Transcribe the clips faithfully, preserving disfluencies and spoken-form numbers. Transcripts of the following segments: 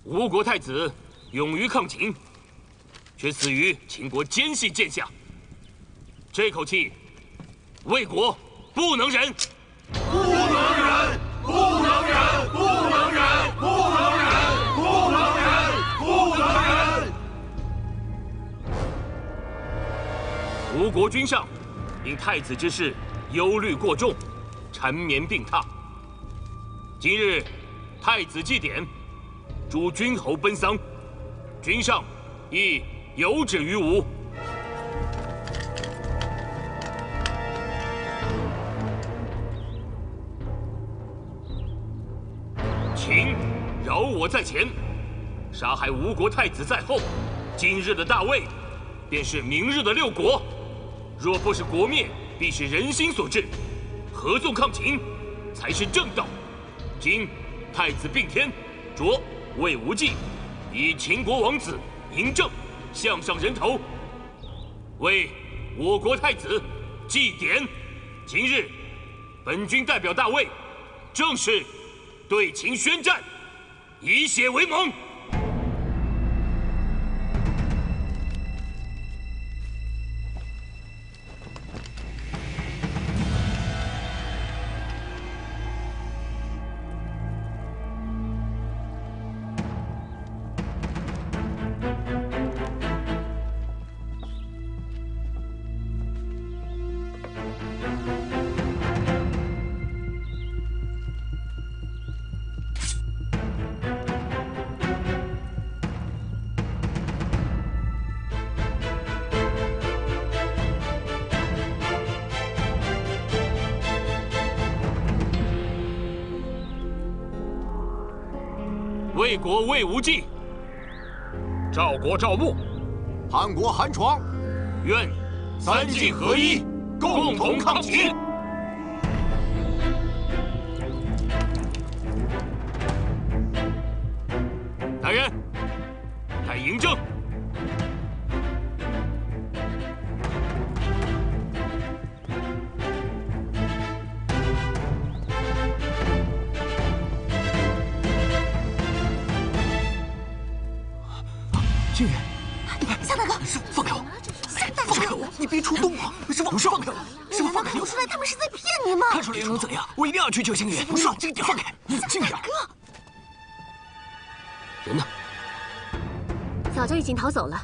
吴国太子勇于抗秦，却死于秦国奸细剑下。这口气，魏国不能忍！ 不能忍！不能忍！不能忍！不能忍！不能忍！不能忍！ 吴国君上因太子之事忧虑过重，缠绵病榻。今日太子祭典，诸君侯奔丧，君上亦有旨于吾。秦饶我在前，杀害吴国太子在后。今日的大魏，便是明日的六国。若不是国灭，必是人心所致。合纵抗秦，才是正道。今太子并天，着魏无忌以秦国王子嬴政项上人头，为我国太子祭典。今日，本君代表大魏，正式对秦宣战，以血为盟。魏国魏无忌，赵国赵牧， 韩国韩闯， 愿三晋合一，共同抗秦。来人，带嬴政。 靖远， 向大哥， 师傅放开我！ 向大哥， 放开我！你别触动我！师傅，放开我！师傅，放开我！ 看不出来他们是在骗你吗？ 看出来又能怎样？我一定要去救靖远！不是，近点，放开！近点！ 哥， 人呢？ 早就已经逃走了。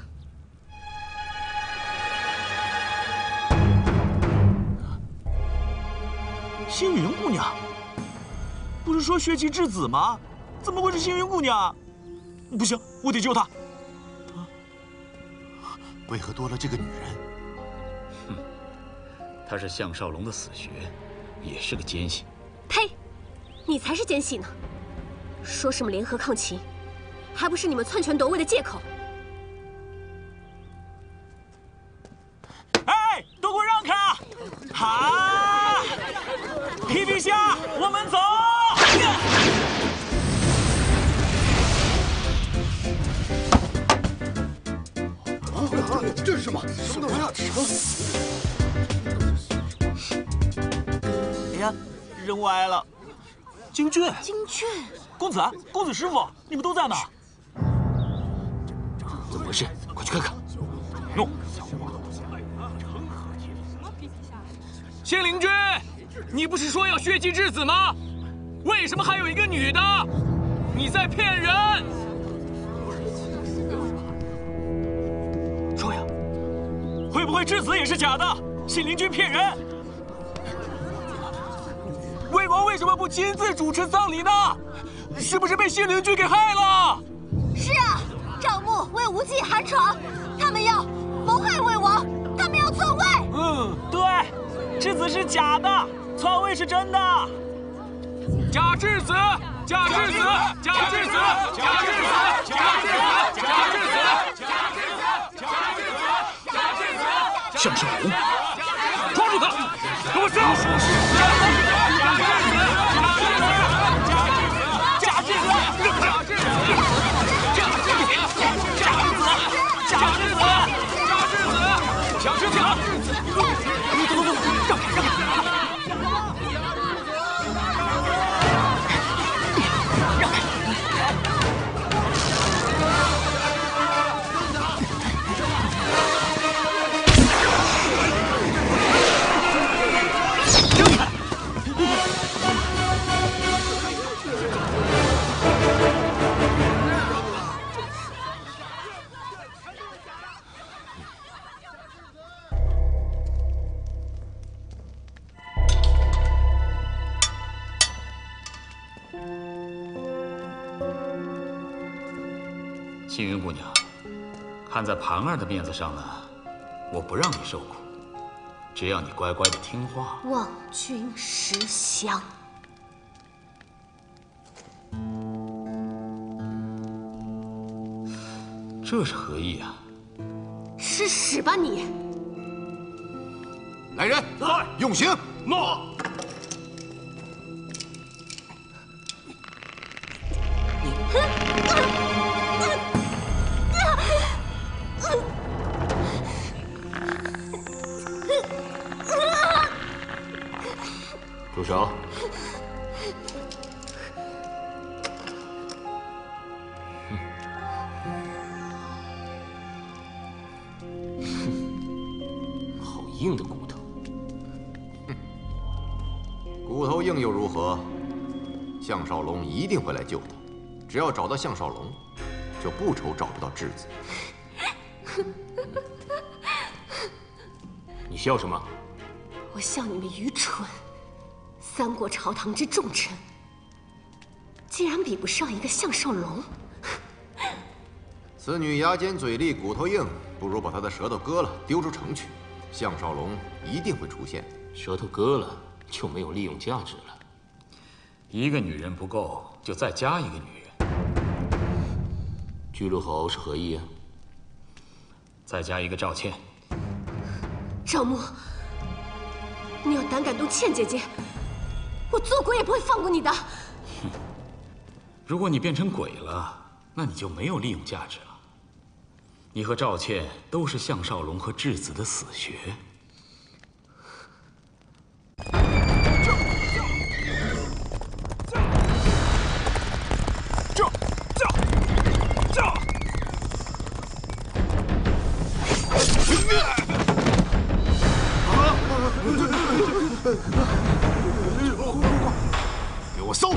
星云姑娘，不是说血气之子吗？怎么会是星云姑娘？不行，我得救她。 为何多了这个女人？ 哼，她是项少龙的死穴，也是个奸细。 呸！你才是奸细呢！说什么联合抗秦，还不是你们篡权夺位的借口？ 哎，都给我让开！哈！皮皮虾，我们走！ 这是什么？什么东西啊？ 哎呀，人歪了。京剧， 京剧， 公子，公子师傅，你们都在呢。 怎么回事？快去看看。 弄。 仙灵君，你不是说要血祭之子吗？为什么还有一个女的？你在骗人！ 说呀，会不会质子也是假的？信陵君骗人！魏王为什么不亲自主持葬礼呢？是不是被信陵君给害了？ 是啊，赵牧、魏无忌、韩闯，他们要谋害魏王，他们要篡位。 嗯，对，质子是假的，篡位是真的。 假质子，假质子，假质子，假质子，假质子，假质子，假质子，假质子， 项少龙， 抓住他，给我杀！假质子，假质子，假质子，假质子，假质子，假质子，假质子，假质子，假质子，走走走，让开让开。 幸运姑娘，看在盘儿的面子上呢，我不让你受苦，只要你乖乖的听话。 望君识祥。 这是何意啊？ 吃屎吧你！ 来人， 来， 用刑！ 诺。住手！好硬的骨头。 骨头硬又如何？项少龙一定会来救他。只要找到项少龙，就不愁找不到质子。 你笑什么？ 我笑你们愚蠢。三国朝堂之重臣，竟然比不上一个项少龙。 此女牙尖嘴利，骨头硬，不如把她的舌头割了，丢出城去。项少龙一定会出现。 舌头割了，就没有利用价值了。 一个女人不够，就再加一个女人。 巨鹿侯是何意啊？ 再加一个赵倩。 赵牧，你要胆敢动倩姐姐，我做鬼也不会放过你的。 哼，如果你变成鬼了，那你就没有利用价值了。你和赵倩都是项少龙和质子的死穴。 这这这给我搜！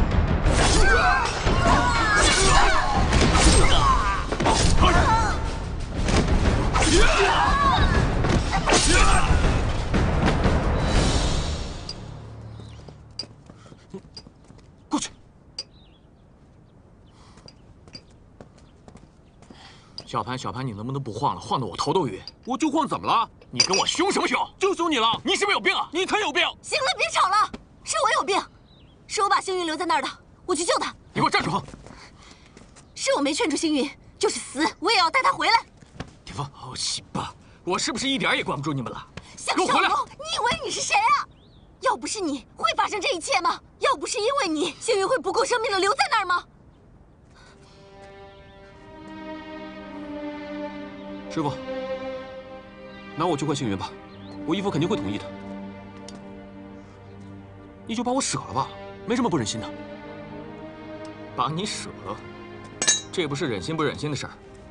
过去。小潘，小潘，你能不能不晃了？晃得我头都晕。 我就晃怎么了？ 你跟我凶什么凶？ 就凶你了！ 你是不是有病啊？ 你才有病！ 行了，别吵了，是我有病，是我把星云留在那儿的，我去救他。 你给我站住！ 是我没劝住星云，就是死我也要带他回来。 铁峰，好西吧，我是不是一点也管不住你们了？ 项给我回来！ 少龙，你以为你是谁啊？要不是你，会发生这一切吗？要不是因为你，星云会不顾生命的留在那儿吗？ 师傅，拿我去换星云吧，我义父肯定会同意的。你就把我舍了吧，没什么不忍心的。 把你舍了，这不是忍心不忍心的事儿。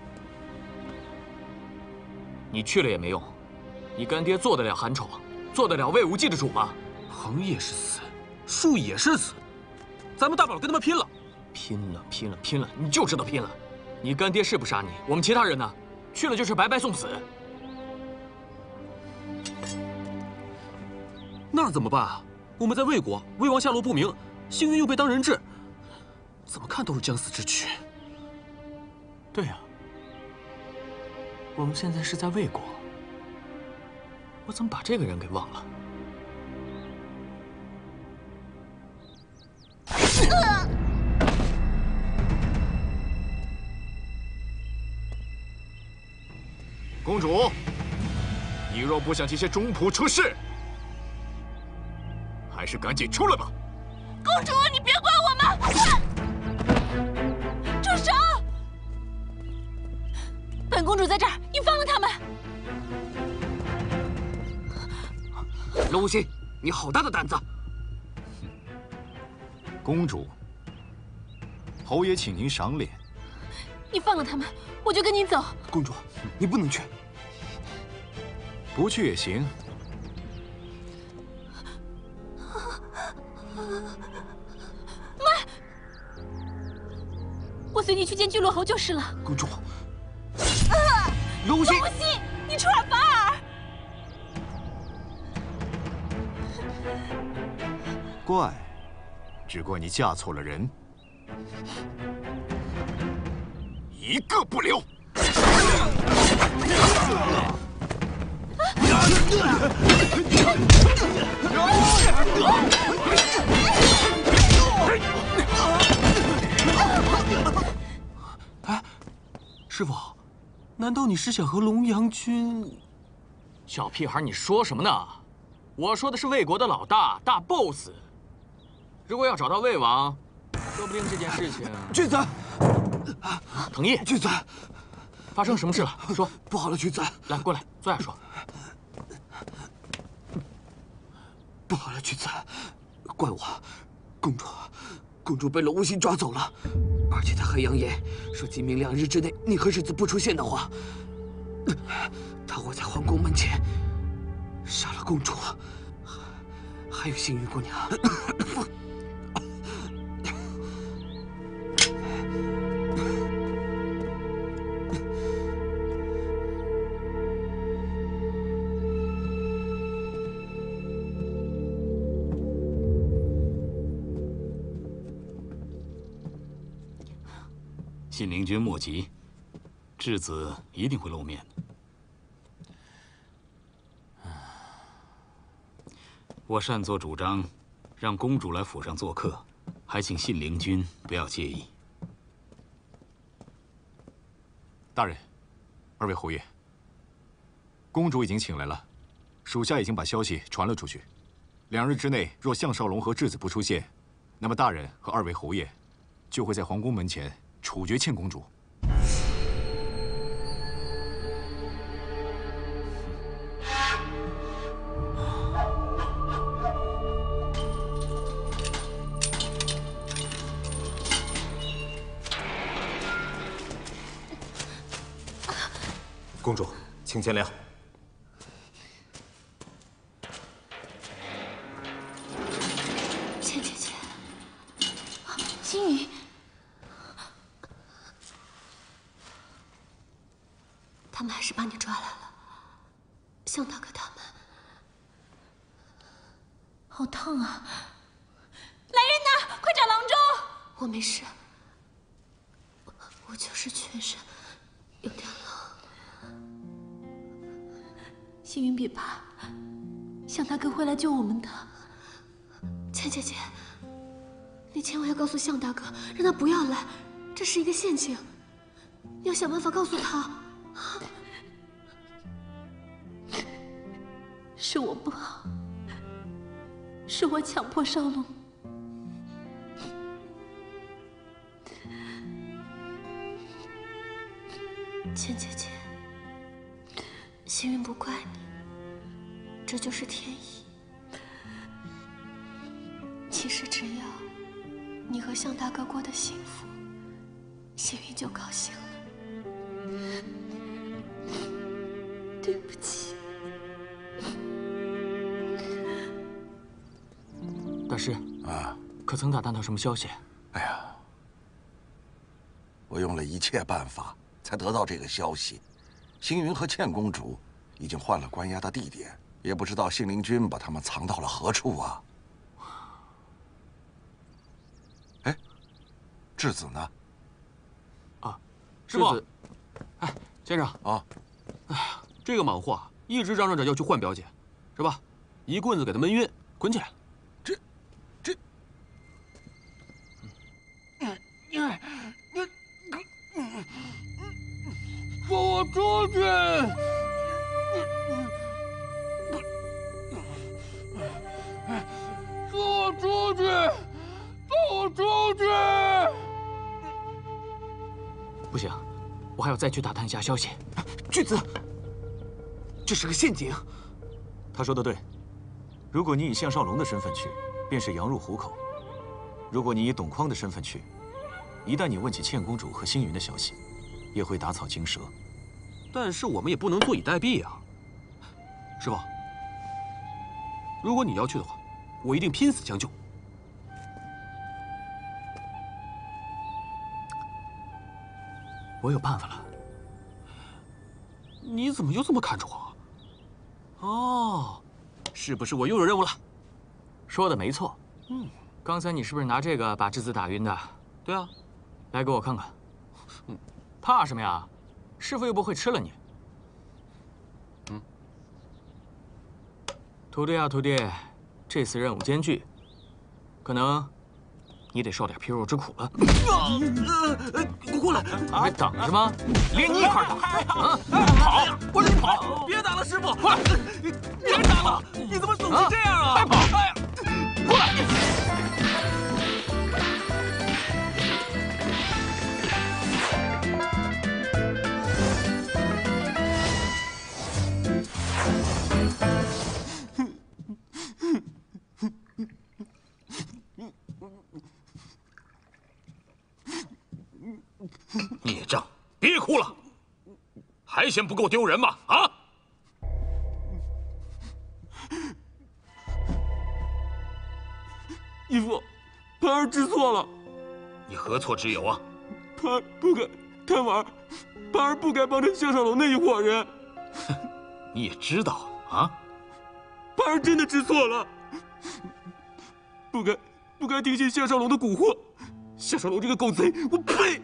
你去了也没用，你干爹做得了韩丑，做得了魏无忌的主吗？ 横也是死，竖也是死，咱们大不了跟他们拼了。 拼了，拼了，拼了！你就知道拼了。你干爹是不杀你，我们其他人呢？去了就是白白送死。 那怎么办啊？我们在魏国，魏王下落不明，星云又被当人质，怎么看都是将死之举。 对呀，我们现在是在魏国，我怎么把这个人给忘了？ 公主，你若不想这些中仆出事，还是赶紧出来吧。 公主，你别管我们！住手！本公主在这儿，你放了他们。 陆心，你好大的胆子！ 公主，侯爷请您赏脸。 你放了他们，我就跟你走。 公主，你不能去。 不去也行。 妈，我随你去见巨鹿侯就是了。 公主，陆心， 陆心，你出尔反尔！ 怪，只怪你嫁错了人。 一个不留。 哎，师傅，难道你是想和龙阳君？小屁孩，你说什么呢？我说的是魏国的老大，大 boss。如果要找到魏王，说不定这件事情…… 君子， 藤毅， 君子， 发生什么事了？说。 不好了，君子， 来，过来，坐下说。 不好了，君子，怪我，公主，公主被龙无心抓走了，而且他还扬言说，今明两日之内，你和世子不出现的话，他会在皇宫门前杀了公主，还有幸运姑娘。 信陵君莫急，质子一定会露面的。我擅作主张，让公主来府上做客，还请信陵君不要介意。 大人，二位侯爷，公主已经请来了，属下已经把消息传了出去。两日之内，若项少龙和质子不出现，那么大人和二位侯爷就会在皇宫门前处决倩公主。 公主，请见谅。 倩姐姐，星云。 他们还是把你抓来了，向大哥他们。好烫啊！ 来人呐，快找郎中！ 我没事，我我就是全身有点冷。 星云别怕，向大哥会来救我们的。 倩姐姐，你千万要告诉向大哥，让他不要来，这是一个陷阱，你要想办法告诉他。 是我不好，是我强迫少龙。 倩姐姐，星云不怪你，这就是天意。其实只要你和向大哥过得幸福，星云就高兴了。 对不起， 大师啊，可曾打探到什么消息？ 哎呀，我用了一切办法才得到这个消息。星云和倩公主已经换了关押的地点，也不知道信陵君把他们藏到了何处啊。哎，质子呢？ 啊， 师傅，哎，先生啊， 哎呀。 这个莽货一直嚷嚷着要去换表姐，是吧？一棍子给他闷晕，滚起来了。 这，这， 嗯嗯嗯，放我出去！放我出去！放我出去！ 不行，我还要再去打探一下消息。 巨子。 这是个陷阱。 他说的对，如果你以项少龙的身份去，便是羊入虎口；如果你以董匡的身份去，一旦你问起倩公主和星云的消息，也会打草惊蛇。 但是我们也不能坐以待毙啊，师傅。如果你要去的话，我一定拼死相救。 我有办法了。 你怎么又这么看着我？ 哦，是不是我又有任务了？ 说的没错。嗯，刚才你是不是拿这个把质子打晕的？ 对啊， 来给我看看。 嗯， 怕什么呀？师傅又不会吃了你。嗯。徒弟啊，徒弟，这次任务艰巨，可能你得受点皮肉之苦了。 过来！ 还等着吗？连你一块打！啊！跑！ 我让你跑！别打了，师傅！快！别打了！你怎么总是这样啊？ 快跑！ 哎呀！过来！ 孽障，别哭了，还嫌不够丢人吗？啊！ 义父，盘儿知错了。 你何错之有啊？ 盘儿不该贪玩，盘儿不该帮着项少龙那一伙人。 你也知道啊？ 盘儿真的知错了，不该不该听信项少龙的蛊惑。项少龙这个狗贼，我呸！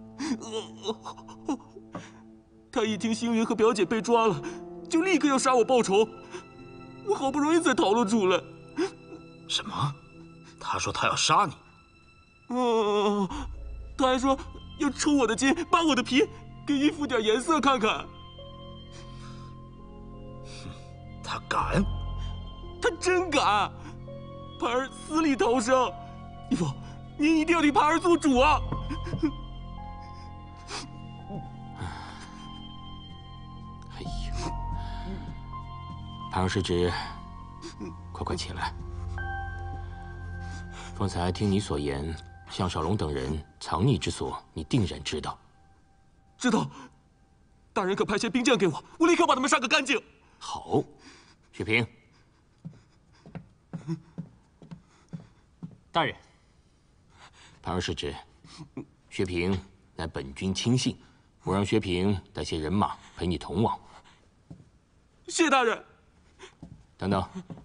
他一听星云和表姐被抓了，就立刻要杀我报仇。我好不容易才逃了出来。 什么？他说他要杀你？ 哦，他还说要抽我的筋，扒我的皮，给衣服点颜色看看。 他敢？ 他真敢！盘儿死里逃生，义父，您一定要替盘儿做主啊！ 哎呦，盘儿师侄，快快起来！方才听你所言，项少龙等人藏匿之所，你定然知道。 知道。大人可派些兵将给我，我立刻把他们杀个干净。 好，雪萍。 大人， 盘儿师侄，薛平乃本君亲信，我让薛平带些人马陪你同往。 谢大人。 等等，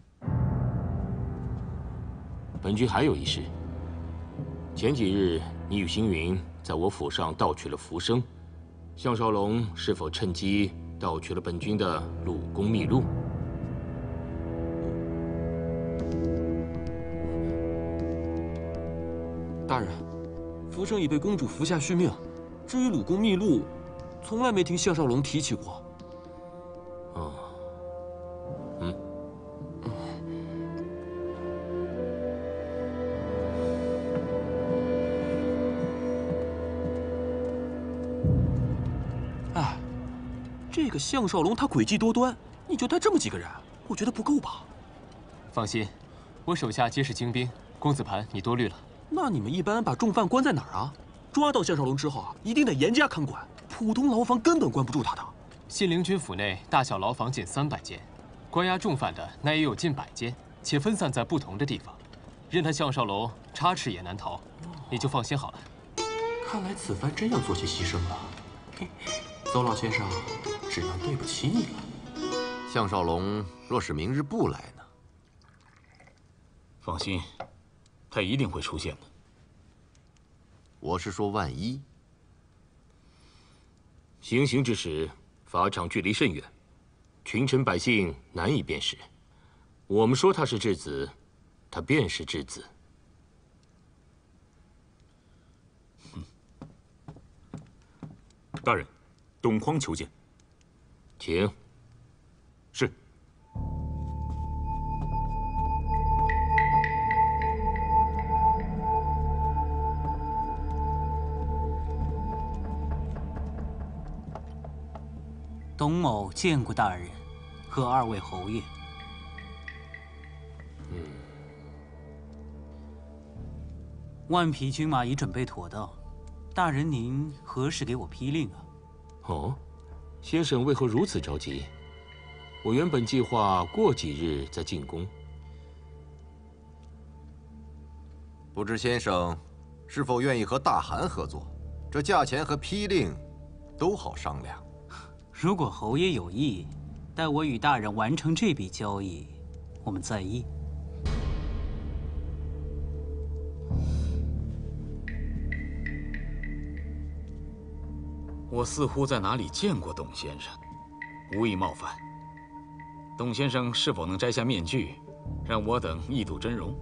本君还有一事。前几日你与星云在我府上盗取了符生，项少龙是否趁机盗取了本君的鲁公秘录？ 大人，福生已被公主服下续命。至于鲁公秘录，从来没听项少龙提起过。 哦，嗯， 哎，这个项少龙他诡计多端，你就带这么几个人，我觉得不够吧？ 放心，我手下皆是精兵，公子盘你多虑了。 那你们一般把重犯关在哪儿啊？抓到项少龙之后啊，一定得严加看管，普通牢房根本关不住他的。 信陵君府内大小牢房仅三百间，关押重犯的那也有近百间，且分散在不同的地方，任他项少龙插翅也难逃，你就放心好了。 看来此番真要做些牺牲了。邹老先生，只能对不起你了。 项少龙若是明日不来呢？ 放心。他一定会出现的。 我是说，万一行刑之时，法场距离甚远，群臣百姓难以辨识。我们说他是质子，他便是质子。 大人，董匡求见。 请。 是。 董某见过大人和二位侯爷。 嗯， 万匹军马已准备妥当，大人您何时给我批令啊？ 哦，先生为何如此着急？我原本计划过几日再进宫。 不知先生是否愿意和大汗合作？这价钱和批令都好商量。 如果侯爷有意，待我与大人完成这笔交易，我们再议。 我似乎在哪里见过董先生，无意冒犯。董先生是否能摘下面具，让我等一睹真容？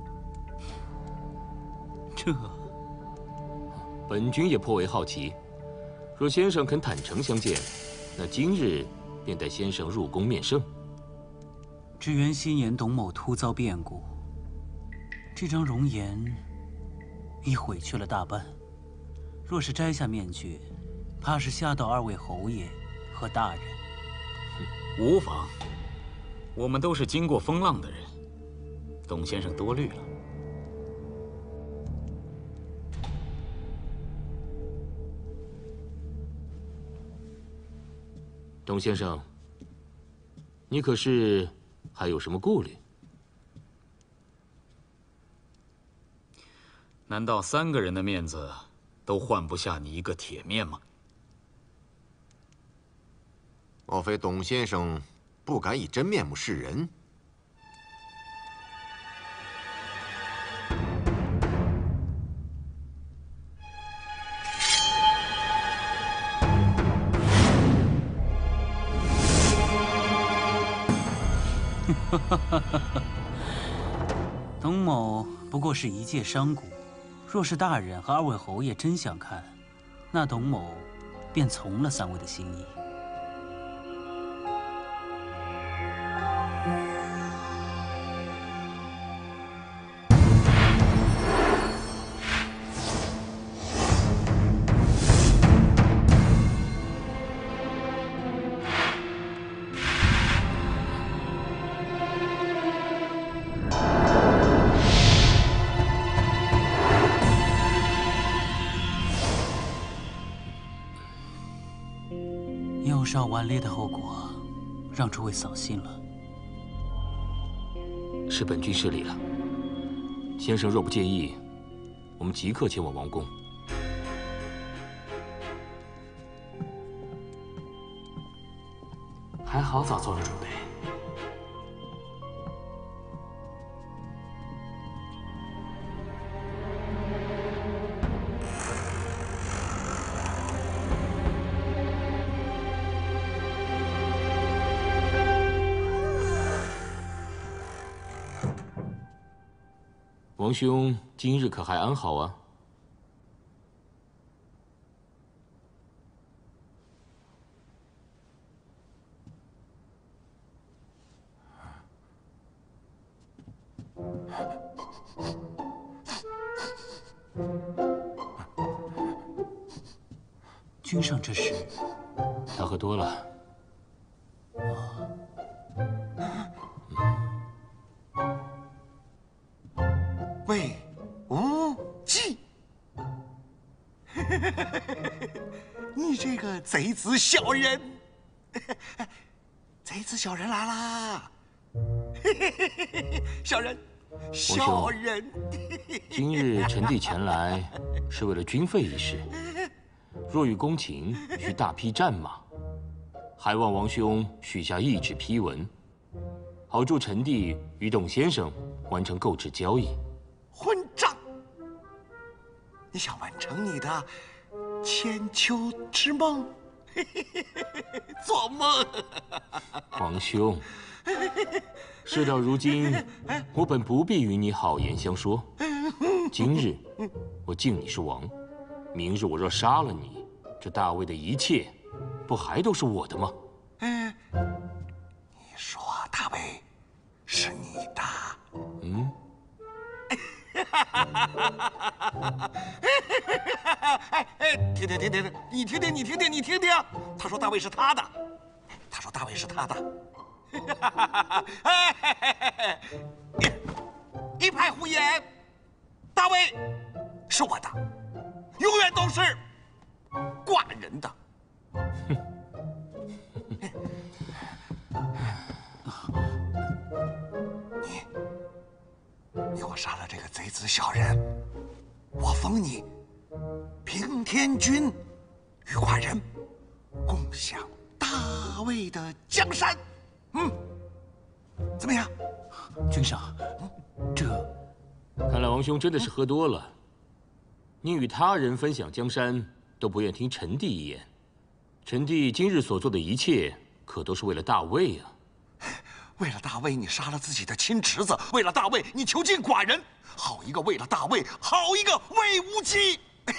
这， 本君也颇为好奇。若先生肯坦诚相见，那今日便带先生入宫面圣。 只缘昔年董某突遭变故，这张容颜已毁去了大半。若是摘下面具，怕是吓到二位侯爷和大人。 无妨，我们都是经过风浪的人，董先生多虑了。 董先生，你可是还有什么顾虑？ 难道三个人的面子都换不下你一个铁面吗？ 莫非董先生不敢以真面目示人？ 董某不过是一介商贾，若是大人和二位侯爷真想看，那董某便从了三位的心意。幼少顽劣的后果，让诸位扫兴了。 是本君失礼了。先生若不介意，我们即刻前往王宫。 还好早做了准备。 王兄今日可还安好啊？ 君上这是？ 他喝多了。 魏无忌，你这个贼子小人，贼子小人来啦！小人，小人。 今日臣弟前来是为了军费一事，若遇公请，需大批战马，还望王兄许下懿旨批文，好助臣弟与董先生完成购置交易。 混账！你想完成你的千秋之梦？做梦！ 皇兄，事到如今，我本不必与你好言相说。今日我敬你是王，明日我若杀了你，这大魏的一切，不还都是我的吗？ 嗯，你说大魏是你的？ 嗯。 哎哎，听听听听，你听听你听听你听听，他说大卫是他的，他说大卫是他的，一派胡言，大卫是我的，永远都是寡人的。你。你给我杀了这个贼子小人，我封你平天君，与寡人共享大魏的江山。嗯，怎么样？ 君上，这…… 看来王兄真的是喝多了。你与他人分享江山，都不愿听臣弟一言， 臣弟今日所做的一切，可都是为了大魏啊！ 为了大魏，你杀了自己的亲侄子；为了大魏，你囚禁寡人。好一个为了大魏，好一个魏无忌！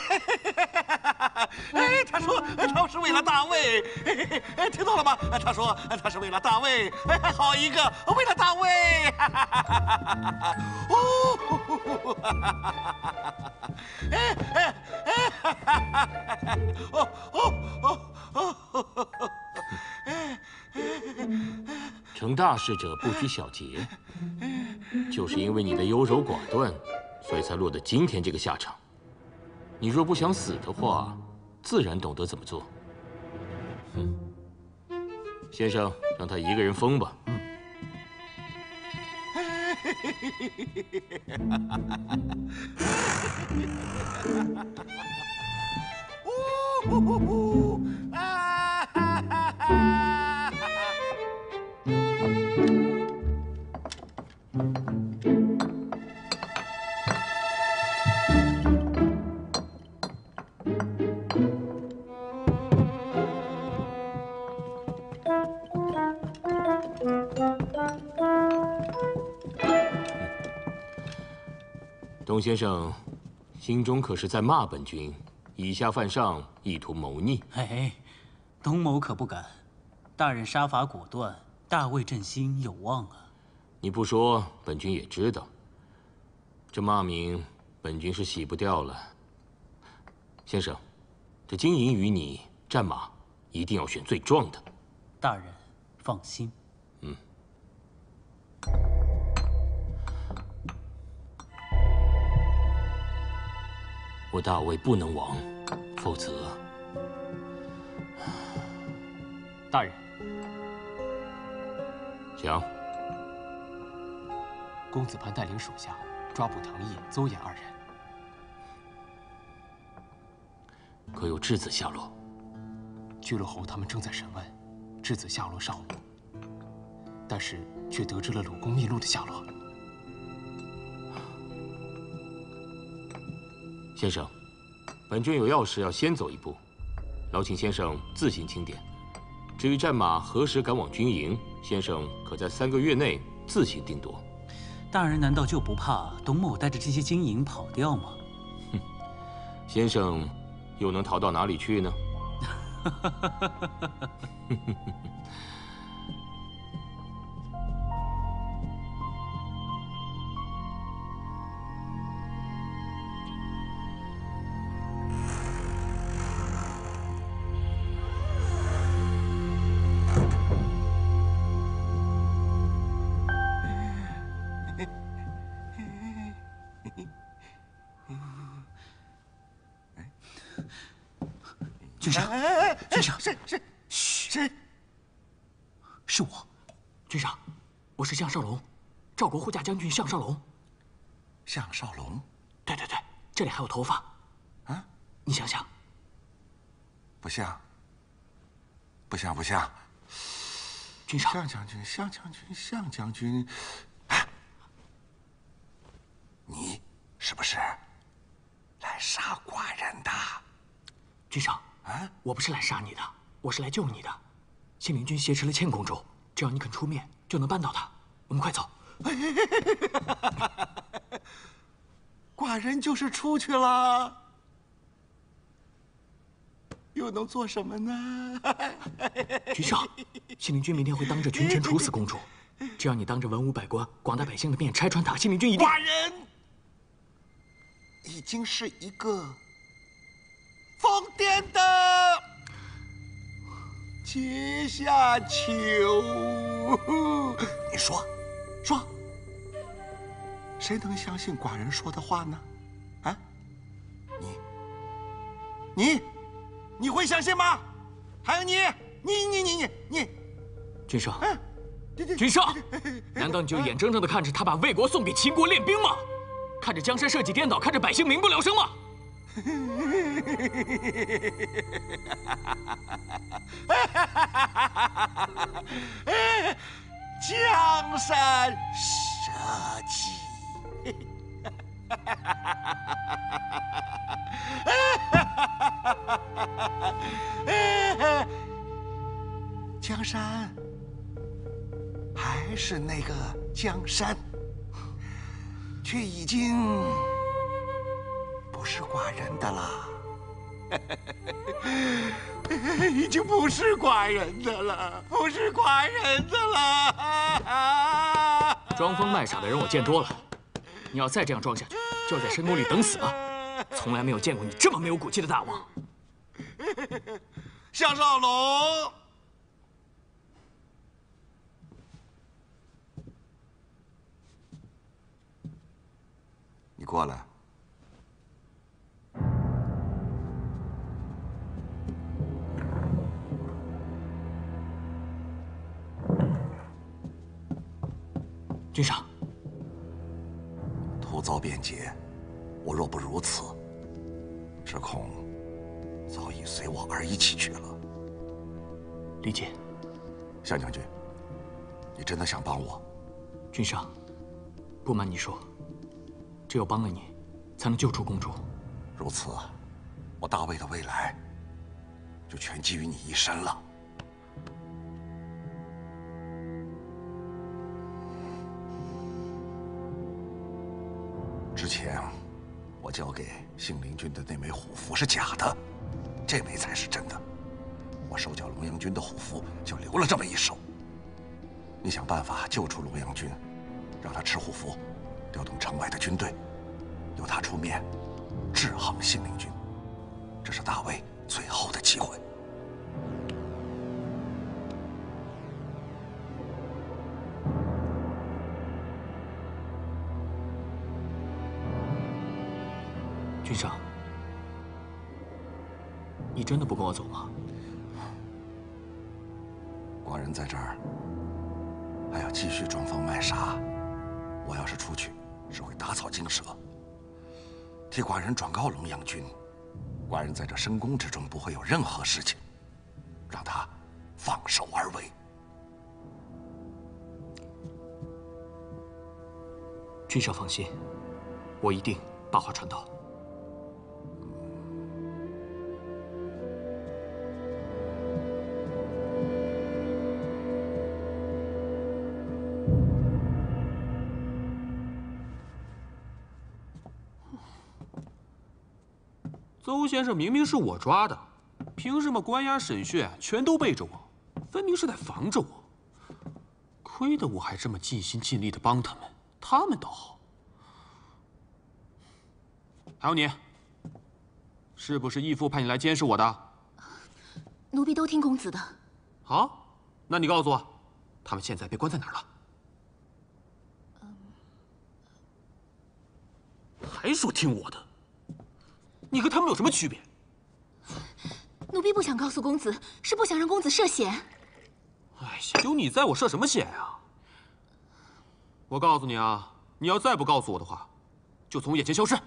哎，他说他是为了大魏，哎，听到了吗？他说他是为了大魏，哎，好一个为了大魏！哦，哎哎哎，哦哦哦哦！ 成大事者不拘小节，就是因为你的优柔寡断，所以才落得今天这个下场。你若不想死的话，自然懂得怎么做。嗯，先生，让他一个人疯吧。嗯。 呜呼呼啊哈哈哈！ 董先生，心中可是在骂本君以下犯上，意图谋逆？ 哎，董某可不敢。大人杀伐果断，大魏振兴有望啊！ 你不说，本君也知道。这骂名，本君是洗不掉了。先生，这金银与你战马，一定要选最壮的。 大人放心。 嗯。我大魏不能亡，否则…… 大人， 讲。 公子潘带领属下抓捕藤毅、邹衍二人， 可有质子下落？ 巨鹿侯他们正在审问质子下落尚无，但是却得知了鲁公秘录的下落。 先生，本君有要事要先走一步，劳请先生自行清点。至于战马何时赶往军营，先生可在三个月内自行定夺。 大人难道就不怕董某带着这些金银跑掉吗？ 哼，先生又能逃到哪里去呢？ 君上，君上， 谁谁谁？ 是我，君上，我是项少龙，赵国护驾将军项少龙。 项少龙？ 对对对，这里还有头发。啊，你想想。 不像。不像不像。 君上， 项将军，项将军，项将军，啊，你是不是来杀寡人的？ 君上。 啊！我不是来杀你的，我是来救你的。信陵君挟持了倩公主，只要你肯出面，就能办到的。我们快走。 寡人就是出去了，又能做什么呢？ 君上，信陵君明天会当着群臣处死公主，只要你当着文武百官、广大百姓的面拆穿她，信陵君一定。 寡人已经是一个。 疯癫的阶下囚，你说，说，谁能相信寡人说的话呢？啊，你，你，你会相信吗？还有你，你你你你你， 君上，君上，难道你就眼睁睁地看着他把魏国送给秦国练兵吗？看着江山社稷颠倒，看着百姓民不聊生吗？ 江山社稷， 江山还是那个江山，却已经不是寡人的了。已经不是寡人的了，不是寡人的了。 装疯卖傻的人我见多了，你要再这样装下去，就在深宫里等死吧！从来没有见过你这么没有骨气的大王。 项少龙，你过来。 君上， 突遭变节，我若不如此，只恐早已随我儿一起去了。 理解。 项将军，你真的想帮我？ 君上，不瞒你说，只有帮了你，才能救出公主。 如此，我大魏的未来就全基于你一身了。之前我交给信陵君的那枚虎符是假的，这枚才是真的。我手脚龙阳君的虎符就留了这么一手。你想办法救出龙阳君，让他持虎符，调动城外的军队，由他出面制衡信陵君。这是大魏最后的机会。 君上，你真的不跟我走吗？ 寡人在这儿还要继续装疯卖傻。我要是出去，只会打草惊蛇。替寡人转告龙阳君，寡人在这深宫之中不会有任何事情，让他放手而为。 君上放心，我一定把话传到。 邹先生明明是我抓的，凭什么关押审讯全都背着我？分明是在防着我。亏得我还这么尽心尽力的帮他们，他们倒好。还有你，是不是义父派你来监视我的？ 奴婢都听公子的。 好，那你告诉我，他们现在被关在哪儿了？还说听我的。你和他们有什么区别？ 奴婢不想告诉公子，是不想让公子涉险。 哎呀，有你在我涉什么险呀？我告诉你啊，你要再不告诉我的话，就从我眼前消失。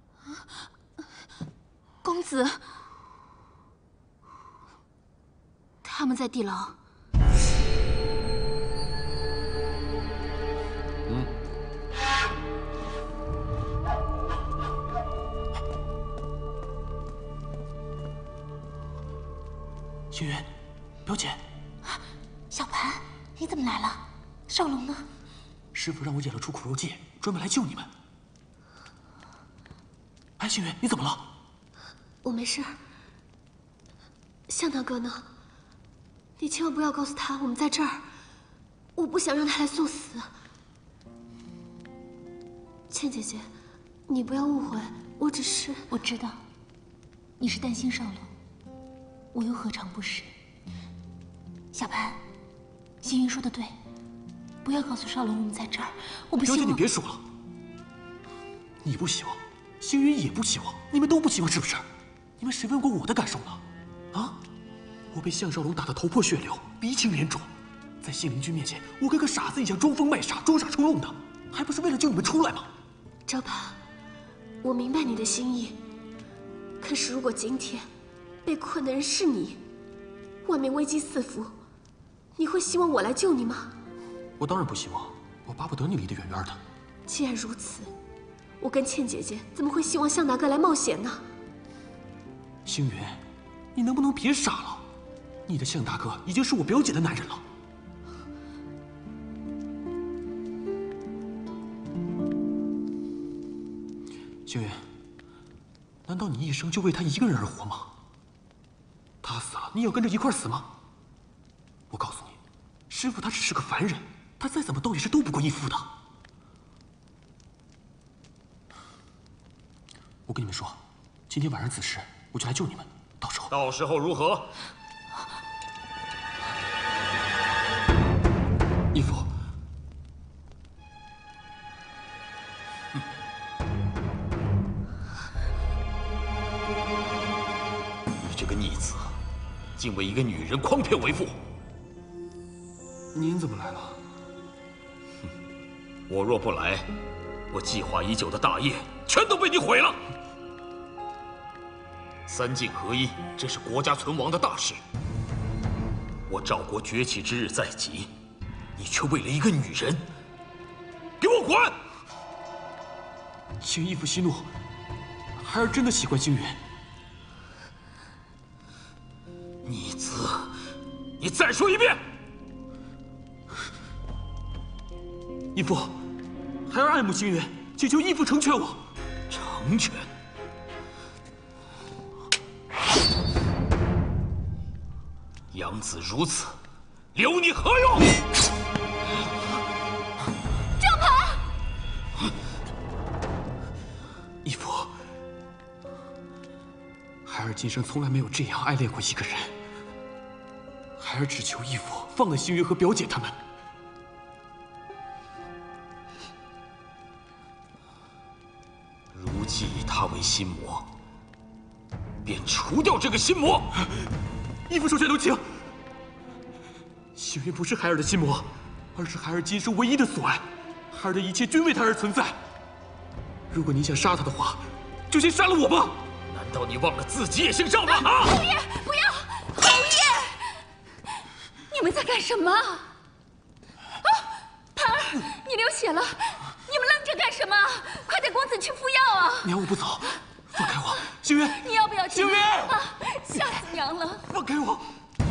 公子，他们在地牢。 嗯。星云，表姐， 小盘，你怎么来了？少龙呢？ 师傅让我演了出苦肉计，专门来救你们。哎，星云，你怎么了？ 我没事。向大哥呢？你千万不要告诉他我们在这儿，我不想让他来送死。倩姐姐，你不要误会，我只是…… 我知道，你是担心少龙。我又何尝不是？小盘，星云说的对，不要告诉少龙我们在这儿。我不希望。 表姐，你别说了。你不希望，星云也不希望，你们都不希望，是不是？你们谁问过我的感受呢？啊！我被项少龙打得头破血流，鼻青脸肿，在信陵君面前，我跟个傻子一样装疯卖傻、装傻充愣的，还不是为了救你们出来吗？ 招盘，我明白你的心意，可是如果今天……被困的人是你，外面危机四伏，你会希望我来救你吗？ 我当然不希望，我巴不得你离得远远的。 既然如此，我跟倩姐姐怎么会希望向大哥来冒险呢？ 星云，你能不能别傻了？ 你的向大哥已经是我表姐的男人了。星云，难道你一生就为他一个人而活吗？他死了，你也要跟着一块死吗？我告诉你，师傅他只是个凡人，他再怎么斗也是斗不过义父的。我跟你们说，今天晚上子时我就来救你们，到时候到时候如何？ 义父， 你这个逆子，竟为一个女人诓骗为父！ 您怎么来了？ 哼，我若不来，我计划已久的大业全都被你毁了。三晋合一，这是国家存亡的大事。我赵国崛起之日在即，你却为了一个女人，给我滚！ 请义父息怒，孩儿真的喜欢星云。 逆子，你再说一遍！ 义父，孩儿爱慕星云，请求义父成全我。 成全？养子如此，留你何用？ 张盘， 义父，孩儿今生从来没有这样爱恋过一个人。孩儿只求义父放了星云和表姐他们。 如既以他为心魔，便除掉这个心魔。 义父手下留情。星云不是孩儿的心魔，而是孩儿今生唯一的所爱。孩儿的一切均为他而存在。如果您想杀他的话，就先杀了我吧。 难道你忘了自己也姓赵吗？啊！ 侯爷，不要！侯爷，你们在干什么？啊，盘儿，你流血了，你们愣着干什么？快带公子去敷药啊！ 娘，我不走，放开我，星云！ 你要不要听？ 星云！ 啊，吓死娘了！ 放开我！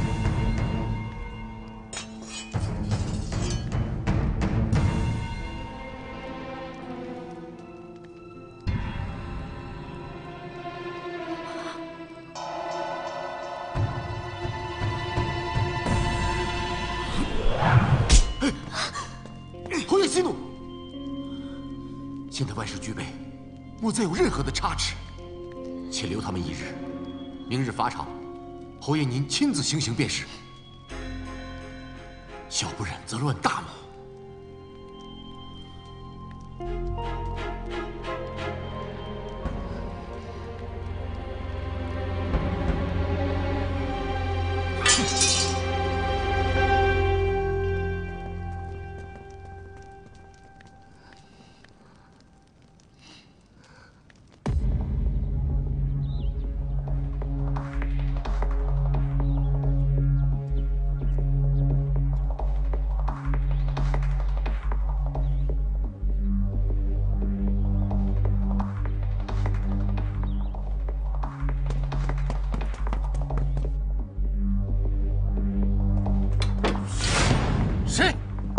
侯爷息怒！现在万事俱备，莫再有任何的差池。且留他们一日，明日法场，侯爷您亲自行刑便是。小不忍则乱大谋。 谁？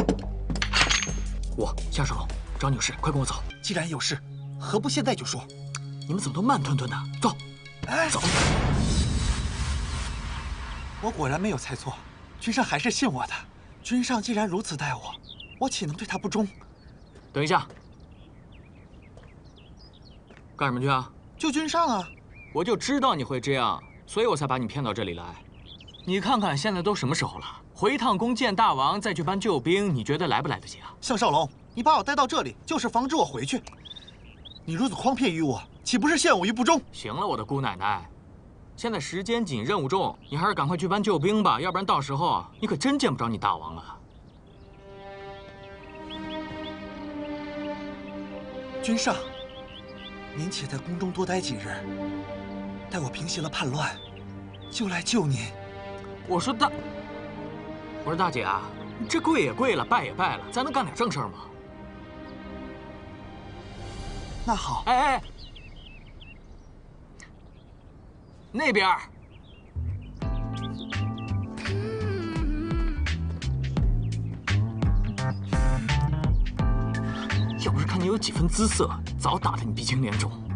我向少龙，找你有事，快跟我走。 既然有事，何不现在就说？ 你们怎么都慢吞吞的？走， 哎， 走。 我果然没有猜错，君上还是信我的。君上既然如此待我，我岂能对他不忠？ 等一下，干什么去啊？ 救君上啊！ 我就知道你会这样，所以我才把你骗到这里来。你看看现在都什么时候了，回趟宫见大王，再去搬救兵，你觉得来不来得及啊？ 项少龙，你把我带到这里，就是防止我回去。你如此诓骗于我，岂不是陷我于不忠？ 行了，我的姑奶奶，现在时间紧，任务重，你还是赶快去搬救兵吧，要不然到时候你可真见不着你大王了。 君上，您且在宫中多待几日，待我平息了叛乱，就来救您。 我说大，我说大姐啊，这跪也跪了，拜也拜了，咱能干点正事儿吗？ 那好。 哎哎，那边。 有几分姿色，早打得你鼻青脸肿。